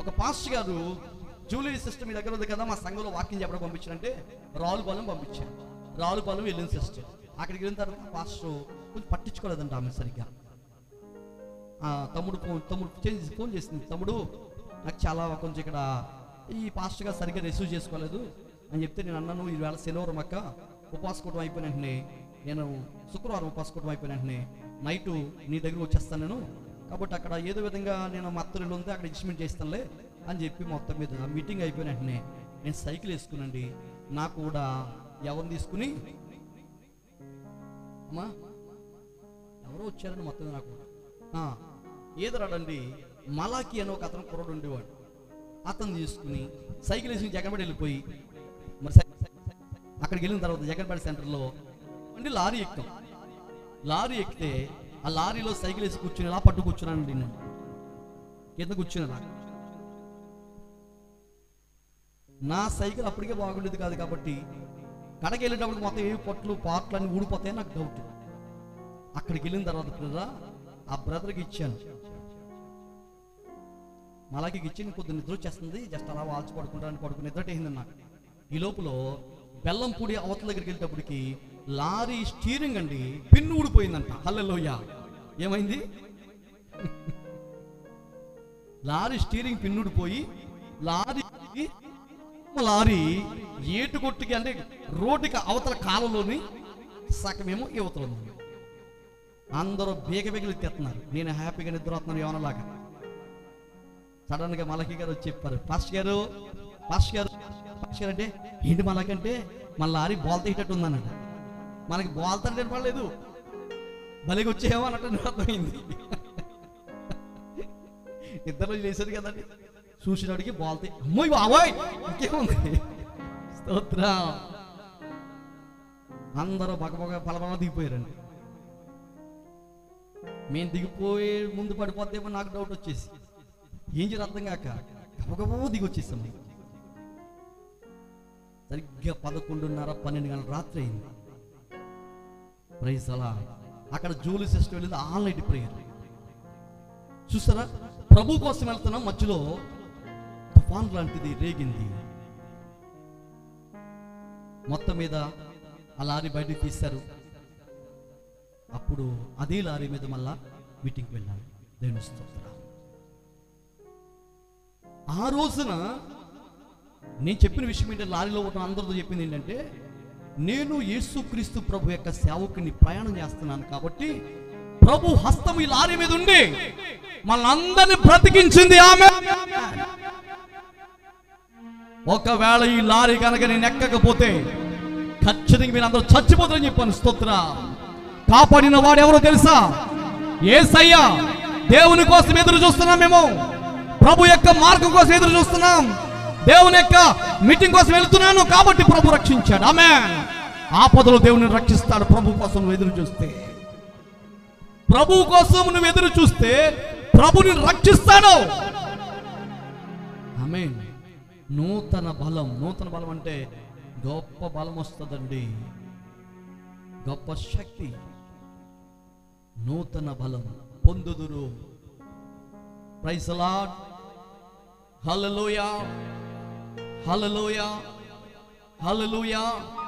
ఒక పాస్టర్ గారు Julie sister మీ దగ్గర ఉంది కదా, మా సంఘంలో వాక్యం చెప్పడం పంపించారంటే రావులపాలెం పంపించారు. రావులపాలెం వెళ్ళిన సిస్టర్. అక్కడికి వెళ్ళిన తర్వాత పాస్టర్ కొంచెం పట్టించుకోలేదంట ఆమె సరిగ్గా. తమ్ముడు ఫోన్ చేసింది, తమ్ముడు నాకు చాలా కొంచెం ఇక్కడ ఈ పాస్టర్ గారు సరిగ్గా రిసీవ్ చేసుకోలేదు అని చెప్తే నేను అన్నాను, ఈవేళ శనివారం అక్క ఉపవాసకోవడం అయిపోయిన వెంటనే, నేను శుక్రవారం ఉపవాసకోవడం అయిపోయిన వెంటనే నైటు నీ దగ్గర వచ్చేస్తాను నేను, కాబట్టి అక్కడ ఏదో విధంగా నేను మా అత్తరిలో ఉంది అక్కడ ఇన్స్ట్రుమెంట్ చేస్తానులే అని చెప్పి మొత్తం మీద మీటింగ్ అయిపోయిన వెంటనే నేను సైకిల్ వేసుకునండి, నాకు కూడా ఎవరిని తీసుకుని అమ్మా ఎవరో వచ్చారని మొత్తం నాకు ఏదో రాడండి మలాకి అని ఒక అతను కుర్రోడు ఉండేవాడు. అతను తీసుకుని సైకిల్ వేసి జగన్పేట వెళ్ళిపోయి మరి అక్కడికి వెళ్ళిన తర్వాత జగన్పేట సెంటర్లో అంటే లారీ ఎక్కాం. లారీ ఎక్కితే ఆ లారీలో సైకిల్ వేసి కూర్చుని ఇలా పట్టు కూర్చున్నానండి, నేను కింద కూర్చున్నా. నా సైకిల్ అప్పటికే బాగుండేది కాదు కాబట్టి కడకి వెళ్ళేటప్పుడు మొత్తం ఏ పార్ట్లు అన్ని ఊడిపోతాయని నాకు డౌట్. అక్కడికి వెళ్ళిన తర్వాత ఆ బ్రదర్కి ఇచ్చాను, మలాకి ఇచ్చి కొద్దిగా నిద్ర వచ్చేస్తుంది, జస్ట్ అలా వాల్చి పడుకుని నిద్రటేసింది నాకు. ఈ లోపల బెల్లంపూడి అవతల దగ్గరికి వెళ్ళేటప్పటికి లారీ స్టీరింగ్ అండి పిన్ను ఊడిపోయిందంట. హల్లెలూయా. ఏమైంది? లారీ స్టీరింగ్ పిన్ను ఊడిపోయి లారీ ఏటుకొట్టుకి అంటే రోడ్డుకి అవతల కాలంలోని సగమేమో యువతలు ఉంది. అందరూ బేగబేగలు తెస్తున్నారు, నేను హ్యాపీగా నిద్ర వస్తున్నాను ఏమనలాగా. సడన్ గా మలకి గారు వచ్చి చెప్పారు, పాస్టర్ గారు అంటే ఏంటి మలకంటే మన లారీ బోల్త ఇట్టట్టు ఉందన్నట. మనకి బోల్త అంటే పడలేదు, భలేగా వచ్చేమో అన్నట్టు అర్థమైంది. ఇద్దరు చేశారు కదండి, చూసినడికి బోల్త అమ్మోయ్ బాబోయ్ ఇంకేముంది. స్తోత్రం. అందరూ బగబగ పలబల దిగిపోయారండి. మేము దిగిపోయే ముందు పడిపోతేమో నాకు డౌట్ వచ్చేసి ఏం చేయాలి అర్థం కాక గబగబో దిగి వచ్చేసాం. సరిగ్గా 11:30-12 గంటల రాత్రి అయింది. ప్రైజ్ అలా అక్కడ జూలీ సిస్టర్ వెళ్ళింది ఆల్ నైట్ ప్రేయర్. చూసారా, ప్రభు కోసం వెళ్తున్నాం, మధ్యలో తుఫాన్ లాంటిది రేగింది. మొత్తం మీద ఆ లారీ బయటకు తీశారు. అప్పుడు అదే లారీ మీద మళ్ళా మీటింగ్కి వెళ్ళాను. దేవుని స్తోత్రం. ఆ రోజున నేను చెప్పిన విషయం ఏంటంటే, లారీలో ఉన్న అందరితో చెప్పింది ఏంటంటే, నేను యేసుక్రీస్తు ప్రభు యొక్క సేవకుని ప్రయాణం చేస్తున్నాను కాబట్టి ప్రభు హస్తం ఈ లారీ మీద ఉండి మనందరినీ బ్రతికించింది ఆమె. ఒకవేళ ఈ లారీ కనుక నేను ఎక్కకపోతే ఖచ్చితంగా మీరు అందరూ చచ్చిపోతారని చెప్పాను. స్తోత్ర. కాపాడిన వాడు ఎవరో తెలుసా? యేసయ్య. దేవుని కోసం ఎదురు చూస్తున్నాం, మేము ప్రభు యొక్క మార్గం కోసం ఎదురు చూస్తున్నాం, దేవుని యొక్క మీటింగ్ కోసం వెళ్తున్నాను కాబట్టి ప్రభు రక్షించాడు. ఆమేన్. ఆపదలో దేవుని రక్షిస్తాడు. ప్రభు కోసం నువ్వు ఎదురు చూస్తే, ప్రభు కోసం నువ్వు ఎదురు చూస్తే ప్రభుని రక్షిస్తాడు. ఆమేన్. నూతన బలం అంటే గొప్ప బలం వస్తుందండి, గొప్ప శక్తి. నూతన బలం పొందుదురు. Praise the Lord. Hallelujah, hallelujah, hallelujah.